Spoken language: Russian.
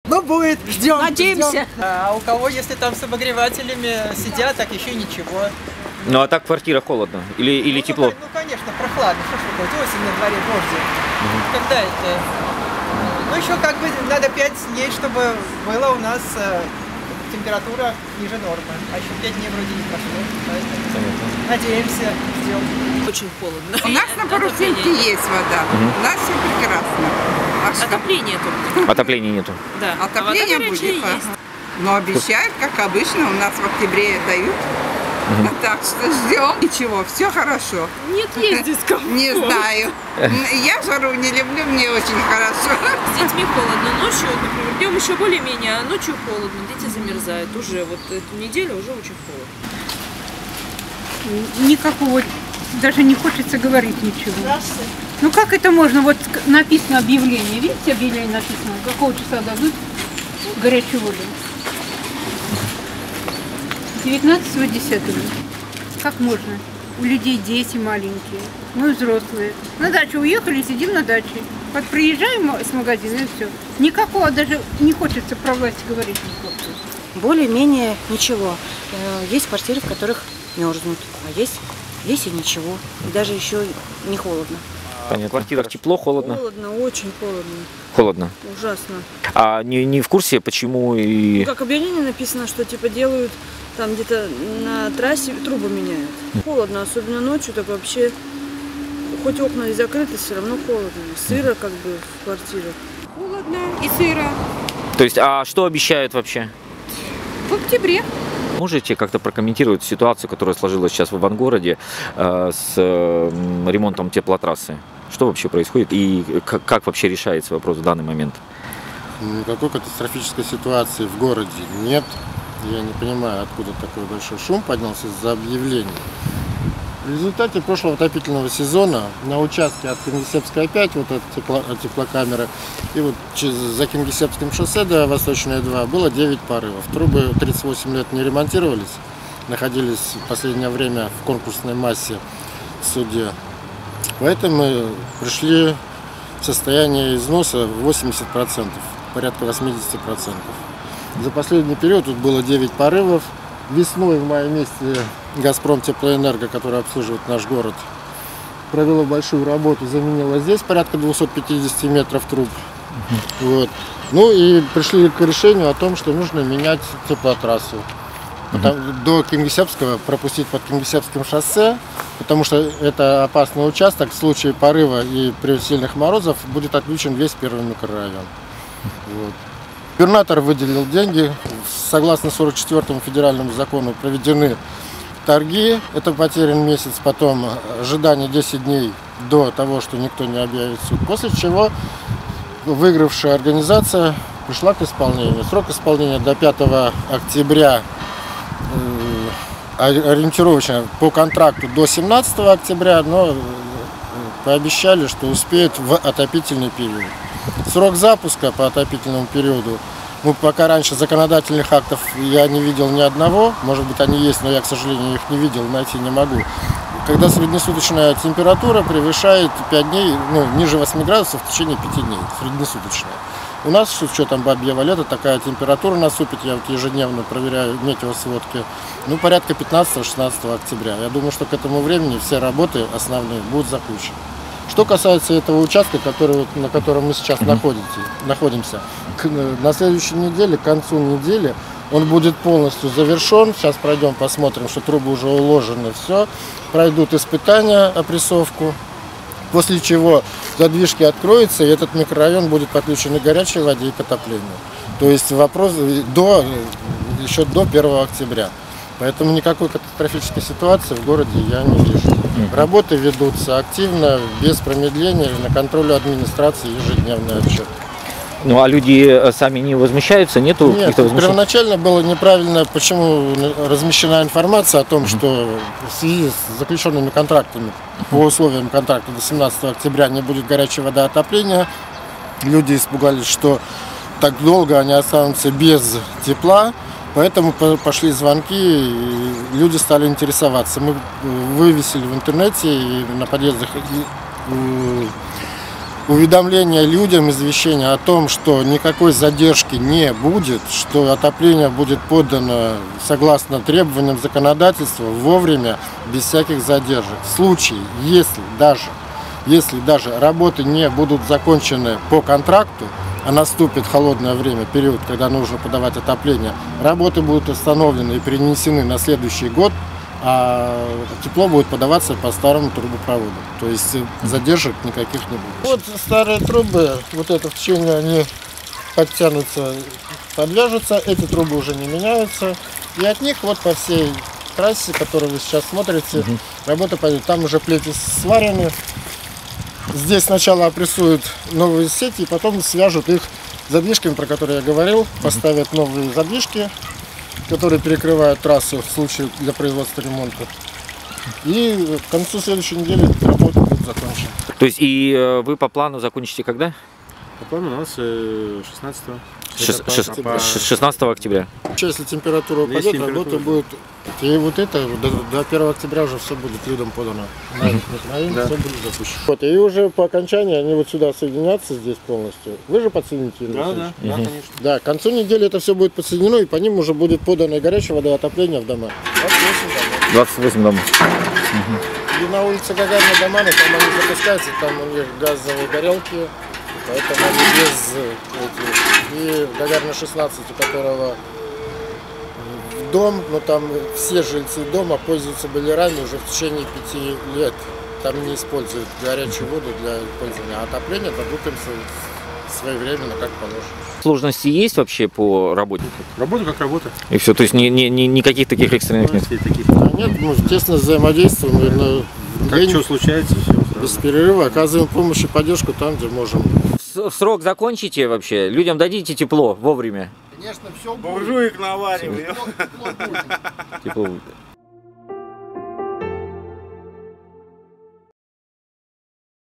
Ну будет, ждем. Надеемся. Ждем. А у кого, если там с обогревателями сидят, так еще ничего. Ну а так в квартирах холодно? Или тепло? Ну конечно, прохладно. Что ж вы хотите, осень на дворе, дождик. Когда это? Ну еще как бы надо 5 дней, чтобы была у нас температура ниже нормы. А еще 5 дней вроде не прошло. Поэтому надеемся, ждем. Очень холодно. У нас на парусинке есть вода. У нас все прекрасно. А что? Отопления только. Отопления нету. Да. Отопление А вода будет. горячая есть. Но обещают, как обычно, у нас в октябре дают. Так что ждем. Ничего, все хорошо. Нет, есть дискомфорт. Не знаю. Я жару не люблю, мне очень хорошо. С детьми холодно ночью, например, днем еще более-менее, а ночью холодно, дети замерзают. Уже вот эту неделю уже очень холодно. Никакого, даже не хочется говорить ничего. Ну как это можно? Вот написано объявление, видите, объявление написано, какого часа дадут горячую воду? 19-10. Как можно? У людей дети маленькие, мы взрослые. На дачу уехали, сидим на даче. Вот приезжаем с магазина и все. Никакого даже не хочется про власть говорить. Более-менее ничего. Есть квартиры, в которых мерзнут, а есть и ничего. И даже еще не холодно. Понятно. В квартирах тепло, холодно? Холодно, очень холодно. Холодно. Ужасно. А не в курсе, почему и... Ну, как объявление написано, что типа делают там где-то на трассе, трубы меняют. Холодно, особенно ночью, так вообще, хоть окна и закрыты, все равно холодно. Сыро как бы в квартире. Холодно и сыро. То есть, а что обещают вообще? В октябре. Можете как-то прокомментировать ситуацию, которая сложилась сейчас в Ивангороде с ремонтом теплотрассы? Что вообще происходит и как вообще решается вопрос в данный момент? Никакой катастрофической ситуации в городе нет. Я не понимаю, откуда такой большой шум поднялся из-за объявлений. В результате прошлого отопительного сезона на участке от Кингисеппской 5, вот от теплокамеры, и вот за Кингисеппским шоссе до Восточной 2 было 9 порывов. Трубы 38 лет не ремонтировались, находились в последнее время в конкурсной массе в суде. Поэтому мы пришли в состояние износа 80%, порядка 80%. За последний период тут было 9 порывов. Весной в мае месяце Газпром Теплоэнерго, который обслуживает наш город, провела большую работу, заменила здесь порядка 250 метров труб. Вот. Ну и пришли к решению о том, что нужно менять теплотрассу. До Кингисеппского пропустить под Кингисеппским шоссе, потому что это опасный участок. В случае порыва и при сильных морозов будет отключен весь первый микрорайон. Вот. Губернатор выделил деньги. Согласно 44-му федеральному закону проведены торги. Это потерян месяц. Потом ожидание 10 дней до того, что никто не объявит суд. После чего выигравшая организация пришла к исполнению. Срок исполнения до 5 октября. Ориентировочно по контракту до 17 октября, но пообещали, что успеют в отопительный период. Срок запуска по отопительному периоду, ну, пока раньше законодательных актов я не видел ни одного, может быть они есть, но я, к сожалению, их не видел, найти не могу. Когда среднесуточная температура превышает 5 дней, ну, ниже 8 градусов в течение 5 дней, среднесуточная. У нас, с учетом бабьего лета, такая температура наступит, я вот ежедневно проверяю метеосводки, ну, порядка 15-16 октября. Я думаю, что к этому времени все работы основные будут закончены. Что касается этого участка, на котором мы сейчас находимся, на следующей неделе, к концу недели, он будет полностью завершен. Сейчас пройдем, посмотрим, что трубы уже уложены, все. Пройдут испытания, опрессовку. После чего задвижки откроются, и этот микрорайон будет подключен и к горячей воде, и к отоплению. То есть вопрос еще до 1 октября. Поэтому никакой катастрофической ситуации в городе я не вижу. Работы ведутся активно, без промедления, на контроле администрации ежедневный отчет. Ну а люди сами не возмущаются? Нету каких-то возмущений? Первоначально было неправильно, почему размещена информация о том, что в связи с заключенными контрактами, по условиям контракта до 17 октября не будет горячей воды, отопления. Люди испугались, что так долго они останутся без тепла. Поэтому пошли звонки, и люди стали интересоваться. Мы вывесили в интернете и на подъездах уведомление людям, извещение о том, что никакой задержки не будет, что отопление будет подано согласно требованиям законодательства вовремя, без всяких задержек. В случае, если даже работы не будут закончены по контракту, а наступит холодное время, период, когда нужно подавать отопление, работы будут остановлены и перенесены на следующий год, а тепло будет подаваться по старому трубопроводу. То есть задержек никаких не будет. Вот старые трубы, вот это в течение они подтянутся, подвяжутся, эти трубы уже не меняются. И от них вот по всей трассе, которую вы сейчас смотрите, работа пойдет. Там уже плети сварены. Здесь сначала опрессуют новые сети, и потом свяжут их задвижками, про которые я говорил, поставят новые задвижки, которые перекрывают трассу в случае для производства ремонта. И к концу следующей недели работа будет закончена. То есть и вы по плану закончите когда? По плану у нас 16-го. 16 октября. Если температура упадет, работа будет. И вот это до 1 октября уже все будет людям подано. Да. Все будет запущено. Вот, и уже по окончании они вот сюда соединятся здесь полностью. Вы же подсоедините? Да, конечно. Да, к концу недели это все будет подсоединено, и по ним уже будет подано и горячая вода, и отопление в дома. 28 домов. И на улице Гагарина дома, но там они запускаются, там у них газовые горелки, поэтому они без этих. И Гагарина 16, у которого дом, но там все жильцы дома пользуются бойлерами уже в течение 5 лет. Там не используют горячую воду для пользования, а отопление дадут им своевременно, как положено. Сложности есть вообще по работе? Работа как работа. И все, то есть никаких таких экстренных нет? Нет, мы тесно взаимодействуем. Как что случается, все. Без перерыва оказываем помощь и поддержку там, где можем. В срок закончите вообще? Людям дадите тепло вовремя? Конечно, все будет. Буржуек навариваем. Тепло будет.